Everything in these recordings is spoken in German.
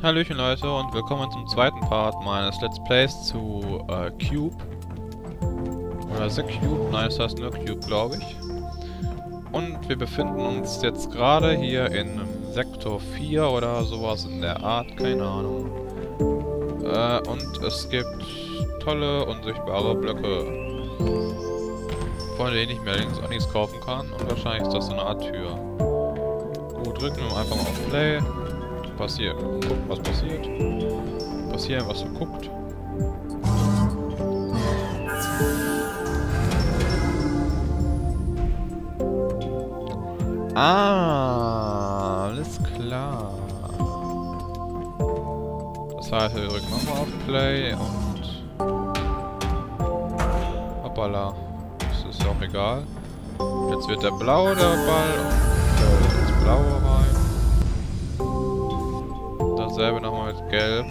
Hallöchen Leute und willkommen zum zweiten Part meines Let's Plays zu Cube. Oder The Cube, nein es heißt nur Cube, glaube ich. Und wir befinden uns jetzt gerade hier in Sektor 4 oder sowas in der Art, keine Ahnung. Und es gibt tolle, unsichtbare Blöcke, von denen ich mir allerdings auch nichts kaufen kann. Und wahrscheinlich ist das so eine Art Tür. Gut, drücken wir einfach mal auf Play. Passiert. Gucken, was passiert. Passieren, was so guckt. Ah, alles klar. Das heißt, wir drücken nochmal auf Play und... Hoppala. Das ist auch egal. Jetzt wird der blaue der Ball und ins blaue rein. Dasselbe nochmal mit Gelb.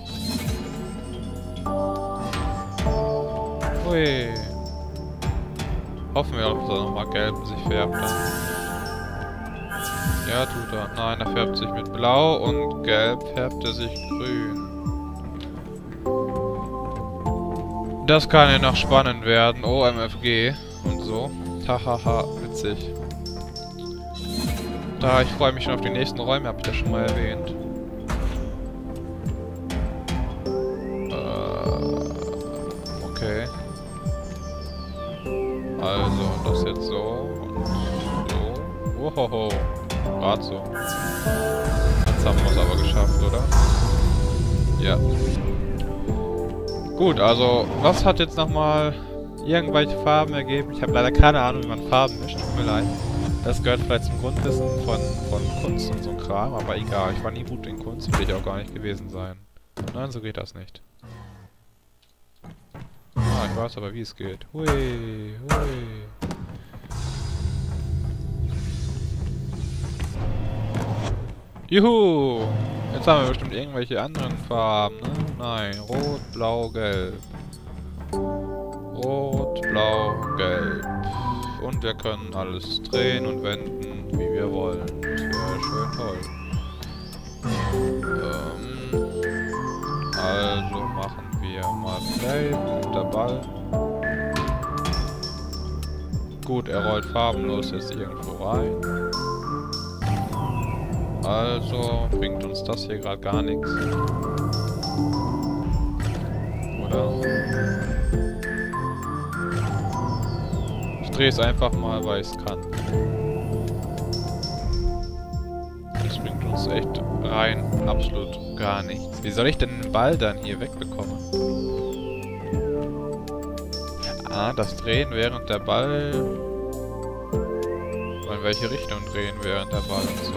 Hui. Hoffen wir auch, dass er nochmal Gelb sich färbt dann. Ja, tut er. Nein, er färbt sich mit Blau und Gelb färbt er sich grün. Das kann ja noch spannend werden. Oh, MFG und so. Hahaha, witzig. Da, ich freue mich schon auf die nächsten Räume, habe ich ja schon mal erwähnt. Okay. Also, das jetzt so und so. Wohoho. Gerade so. Jetzt haben wir es aber geschafft, oder? Ja. Gut, also, was hat jetzt nochmal irgendwelche Farben ergeben? Ich habe leider keine Ahnung, wie man Farben mischt. Tut mir leid. Das gehört vielleicht zum Grundwissen von Kunst und so ein Kram, aber egal. Ich war nie gut in Kunst, will ich auch gar nicht gewesen sein. Nein, so geht das nicht. Ah, ich weiß aber, wie es geht. Hui, hui. Juhu! Jetzt haben wir bestimmt irgendwelche anderen Farben, ne? Nein, rot, blau, gelb. Rot, blau, gelb. Und wir können alles drehen und wenden, wie wir wollen. Das wäre schön toll. Also machen wir mal Play, der Ball. Gut, er rollt farbenlos jetzt irgendwo rein. Also bringt uns das hier gerade gar nichts. Oder? Ich drehe es einfach mal, weil ich es kann. Das bringt uns echt rein absolut gar nichts. Wie soll ich denn den Ball dann hier wegbekommen? Ah, das Drehen während der Ball... In welche Richtung drehen während der Ball und so.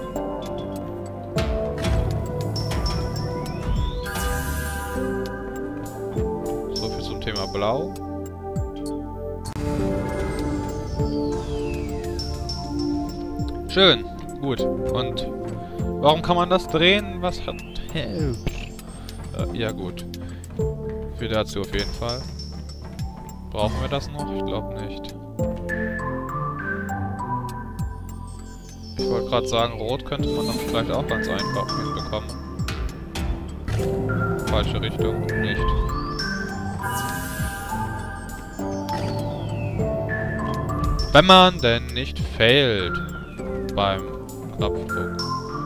So viel zum Thema Blau. Schön, gut. Und warum kann man das drehen? Was hat... ja gut. Viel dazu auf jeden Fall. Brauchen wir das noch? Ich glaube nicht. Ich wollte gerade sagen, Rot könnte man dann vielleicht auch ganz einfach hinbekommen. Falsche Richtung, nicht. Wenn man denn nicht failt beim Knopfdruck.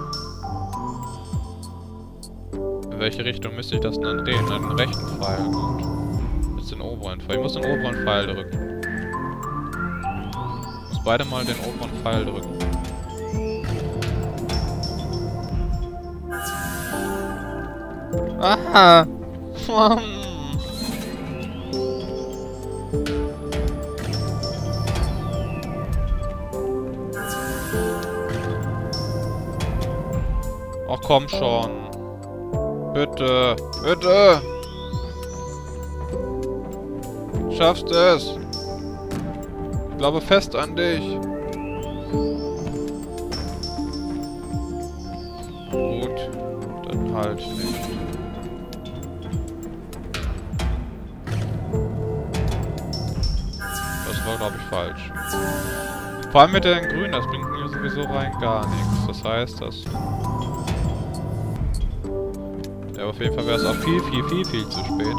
In welche Richtung müsste ich das denn dann drehen? Den rechten Pfeil, gut. Jetzt den oberen Pfeil. Ich muss den oberen Pfeil drücken. Ich muss beide mal den oberen Pfeil drücken. Aha! Ach komm schon. Bitte, bitte! Schaffst es! Ich glaube fest an dich. Gut, dann halt nicht. Das war, glaube ich, falsch. Vor allem mit den Grün, das bringt mir sowieso rein gar nichts. Das heißt, dass... Ja, auf jeden Fall wäre es auch viel zu spät.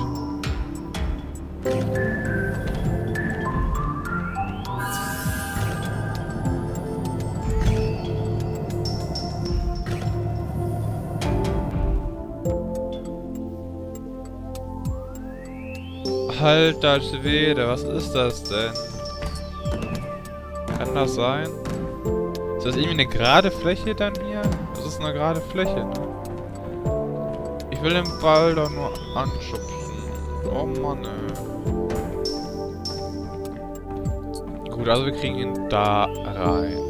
Alter Schwede, was ist das denn? Kann das sein? Ist das irgendwie eine gerade Fläche dann hier? Das ist eine gerade Fläche, ne? Ich will den Ball doch nur anschubsen. Oh Mann, ey. Gut, also wir kriegen ihn da rein.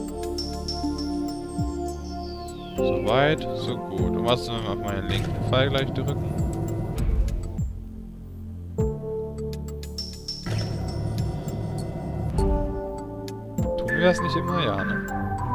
So weit, so gut. Und was, wenn wir auf meinen linken Pfeil gleich drücken? Tun wir das nicht immer? Ja, ne?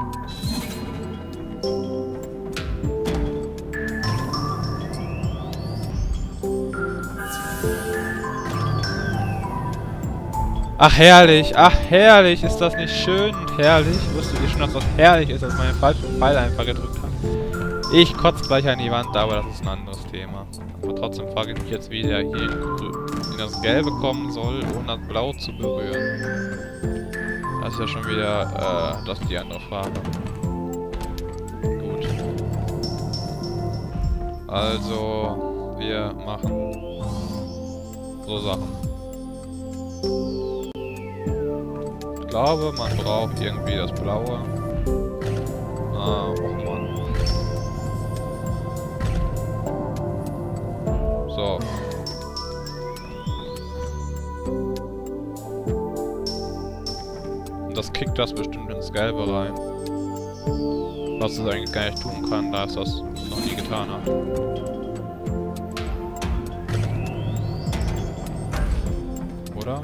Ach herrlich, ist das nicht schön und herrlich? Wusstet ihr schon, dass das herrlich ist, als meine falschen Pfeil einfach gedrückt haben? Ich kotze gleich an die Wand, aber das ist ein anderes Thema. Aber trotzdem frage ich mich jetzt, wie der hier in das Gelbe kommen soll, ohne das Blau zu berühren. Das ist ja schon wieder, das ist die andere Frage. Gut. Also, wir machen so Sachen. Ich glaube, man braucht irgendwie das Blaue. Ah, oh Mann. So. Und das kickt das bestimmt ins Gelbe rein. Was es eigentlich gar nicht tun kann, da es das noch nie getan hat. Oder?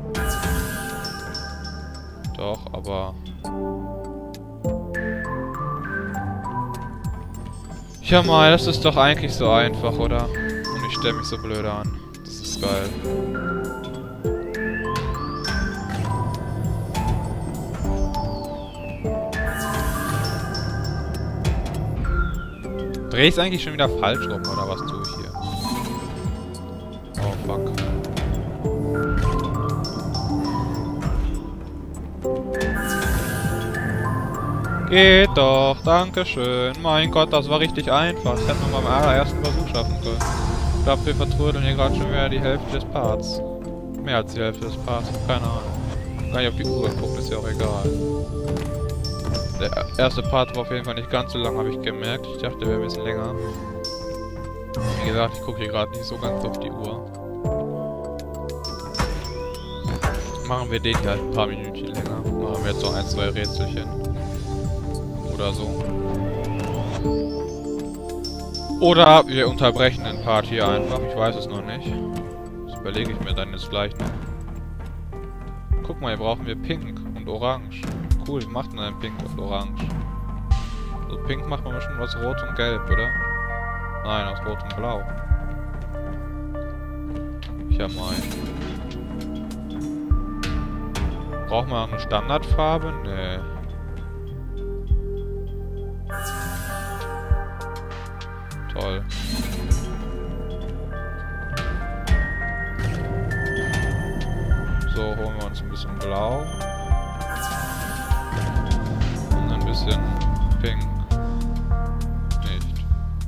Doch, aber... Ja mal, das ist doch eigentlich so einfach, oder? Und ich stelle mich so blöd an. Das ist geil. Dreh ich's eigentlich schon wieder falsch rum, oder was tue ich hier? Oh, fuck. Geht doch, dankeschön. Mein Gott, das war richtig einfach. Das hätten wir beim allerersten Versuch schaffen können. Ich glaube, wir vertrödeln hier gerade schon wieder die Hälfte des Parts. Mehr als die Hälfte des Parts, keine Ahnung. Gar nicht auf die Uhr geguckt, ist ja auch egal. Der erste Part war auf jeden Fall nicht ganz so lang, habe ich gemerkt. Ich dachte, der wäre ein bisschen länger. Wie gesagt, ich gucke hier gerade nicht so ganz auf die Uhr. Machen wir den hier halt ein paar Minütchen länger. Machen wir jetzt so ein, zwei Rätselchen. Oder so. Oder wir unterbrechen den Part hier einfach. Ich weiß es noch nicht. Das überlege ich mir dann jetzt gleich noch. Guck mal, hier brauchen wir Pink und Orange. Cool, wie macht man denn Pink und Orange? Also Pink macht man bestimmt aus Rot und Gelb, oder? Nein, aus Rot und Blau. Ja, mein. Braucht man eine Standardfarbe? Nee. Toll. So, holen wir uns ein bisschen Blau. Und ein bisschen Pink. Nicht.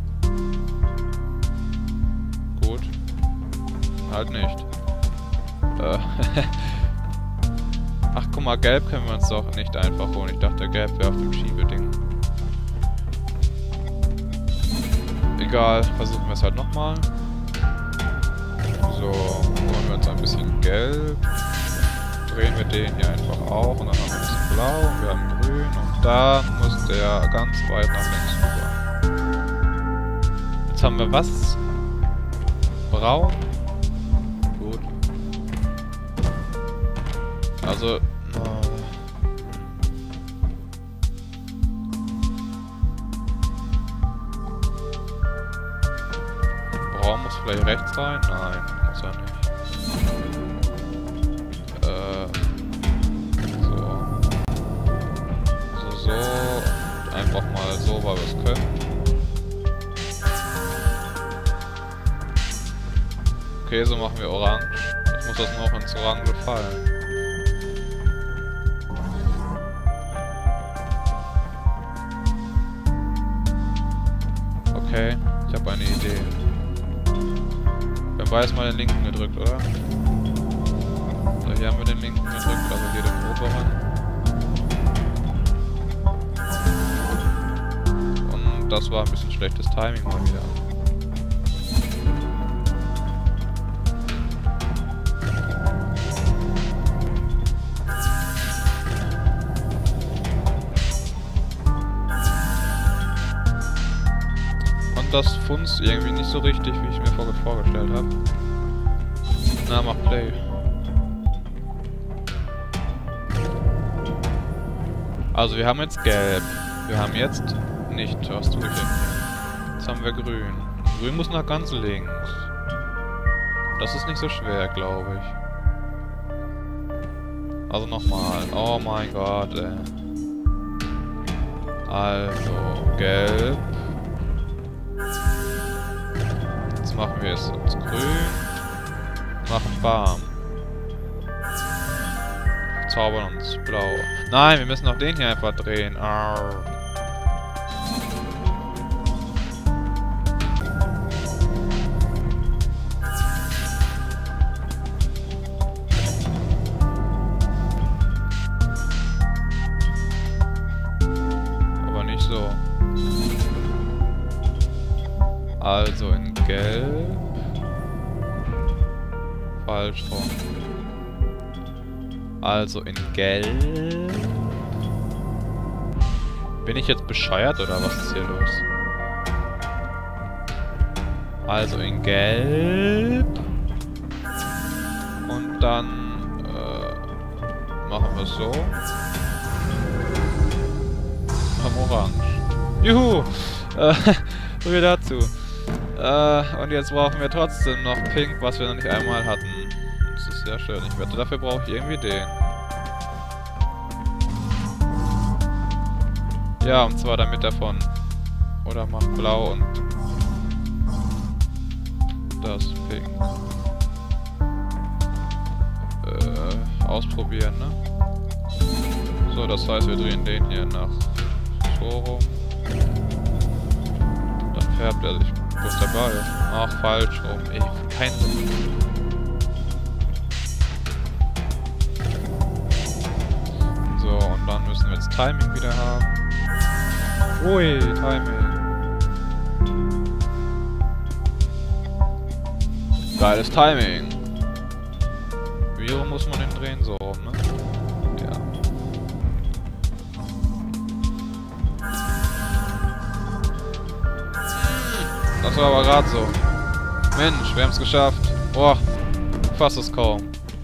Gut. Halt nicht. Ach, guck mal, Gelb können wir uns doch nicht einfach holen. Ich dachte, Gelb wäre auf dem Schiebeding. Egal, versuchen wir es halt nochmal. So, holen wir uns ein bisschen Gelb. Drehen wir den hier einfach auch. Und dann haben wir ein bisschen Blau. Und wir haben Grün. Und da muss der ganz weit nach links rüber. Jetzt haben wir was? Braun. Gut. Also... Braun muss vielleicht rechts rein? Nein, muss er nicht. So. Einfach mal so, weil wir es können. Okay, so machen wir orange. Jetzt muss das noch ins Orange fallen. Okay, ich habe eine Idee. Wir haben beides mal den linken gedrückt, oder? So, hier haben wir den linken gedrückt, also hier den oberen. Und das war ein bisschen schlechtes Timing mal wieder. Das funzt irgendwie nicht so richtig, wie ich mir vorgestellt habe. Na, mach Play. Also wir haben jetzt gelb. Wir haben jetzt nicht was zu gewinnen. Jetzt haben wir grün. Grün muss nach ganz links. Das ist nicht so schwer, glaube ich. Also nochmal. Oh mein Gott, ey. Also, gelb. Machen wir es ins Grün. Machen Farm. Zaubern uns blau. Nein, wir müssen auch den hier einfach drehen. Arr. Aber nicht so. Also in Gelb. Falsch rum. Also in Gelb. Bin ich jetzt bescheuert oder was ist hier los? Also in Gelb. Und dann machen wir es so. Am Orange. Juhu! So viel dazu. Und jetzt brauchen wir trotzdem noch Pink, was wir noch nicht einmal hatten. Das ist sehr schön. Ich wette, dafür brauche ich irgendwie den. Ja, und zwar damit davon. Oder mach blau und das Pink. Ausprobieren, ne? So, das heißt, wir drehen den hier nach so rum. Dann färbt er sich. Wo ist der Ball? Ach, falsch rum. Ey, kein Sinn. So, und dann müssen wir jetzt Timing wieder haben. Ui, Timing. Geiles Timing. Wie rum muss man den drehen? So rum, ne? Ja. Das war aber gerade so. Mensch, wir haben es geschafft. Boah, fass es kaum.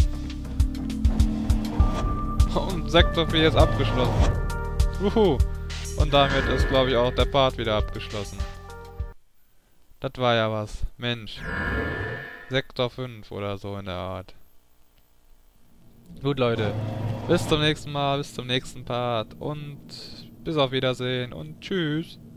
Und Sektor 4 ist abgeschlossen. Wuhu. Und damit ist, glaube ich, auch der Part wieder abgeschlossen. Das war ja was. Mensch. Sektor 5 oder so in der Art. Gut, Leute. Bis zum nächsten Mal, bis zum nächsten Part. Und bis auf Wiedersehen und tschüss.